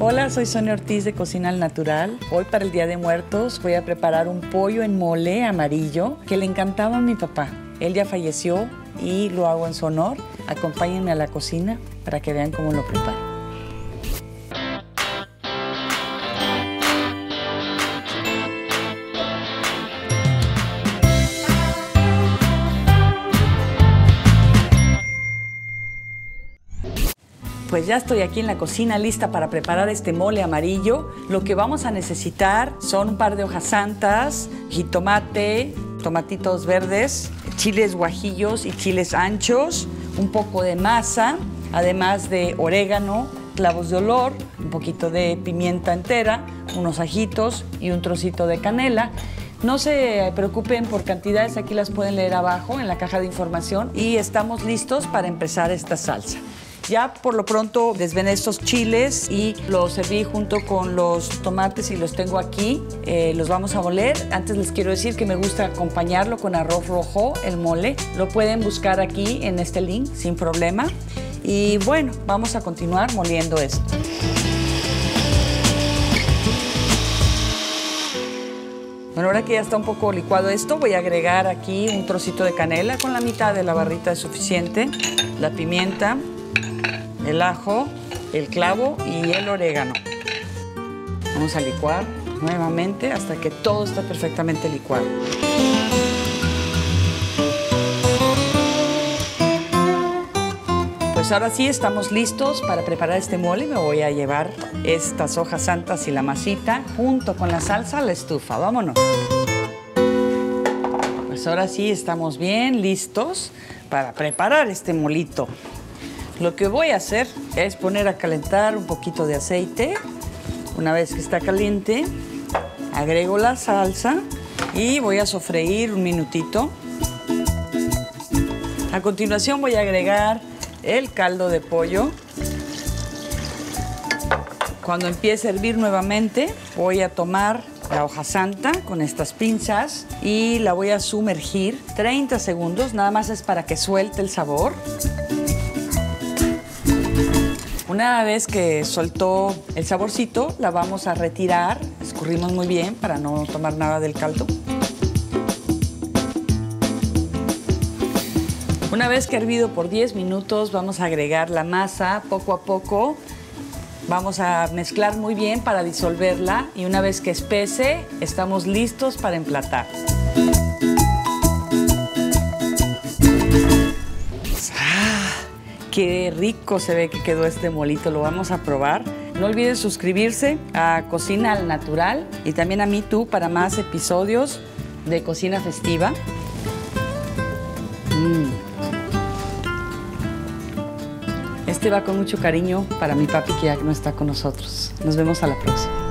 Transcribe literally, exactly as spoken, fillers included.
Hola, soy Sonia Ortiz de Cocina al Natural. Hoy para el Día de Muertos voy a preparar un pollo en mole amarillo que le encantaba a mi papá. Él ya falleció y lo hago en su honor. Acompáñenme a la cocina para que vean cómo lo preparo. Pues ya estoy aquí en la cocina lista para preparar este mole amarillo. Lo que vamos a necesitar son un par de hojas santas, jitomate, tomatitos verdes, chiles guajillos y chiles anchos, un poco de masa, además de orégano, clavos de olor, un poquito de pimienta entera, unos ajitos y un trocito de canela. No se preocupen por cantidades, aquí las pueden leer abajo en la caja de información y estamos listos para empezar esta salsa. Ya por lo pronto desvené estos chiles y los serví junto con los tomates y los tengo aquí. Eh, los vamos a moler. Antes les quiero decir que me gusta acompañarlo con arroz rojo, el mole. Lo pueden buscar aquí en este link sin problema. Y bueno, vamos a continuar moliendo esto. Bueno, ahora que ya está un poco licuado esto, voy a agregar aquí un trocito de canela con la mitad de la barrita es suficiente, la pimienta, el ajo, el clavo y el orégano. Vamos a licuar nuevamente hasta que todo esté perfectamente licuado. Pues ahora sí estamos listos para preparar este mole. Me voy a llevar estas hojas santas y la masita junto con la salsa a la estufa. Vámonos. Pues ahora sí estamos bien listos para preparar este molito. Lo que voy a hacer es poner a calentar un poquito de aceite. Una vez que está caliente, agrego la salsa y voy a sofreír un minutito. A continuación voy a agregar el caldo de pollo. Cuando empiece a hervir nuevamente, voy a tomar la hoja santa con estas pinzas y la voy a sumergir treinta segundos. Nada más es para que suelte el sabor. Una vez que soltó el saborcito, la vamos a retirar. Escurrimos muy bien para no tomar nada del caldo. Una vez que ha hervido por diez minutos, vamos a agregar la masa poco a poco. Vamos a mezclar muy bien para disolverla y una vez que espese, estamos listos para emplatar. Qué rico se ve que quedó este molito, lo vamos a probar. No olviden suscribirse a Cocina al Natural y también a MeToo para más episodios de Cocina Festiva. Mm. Este va con mucho cariño para mi papi que ya no está con nosotros. Nos vemos a la próxima.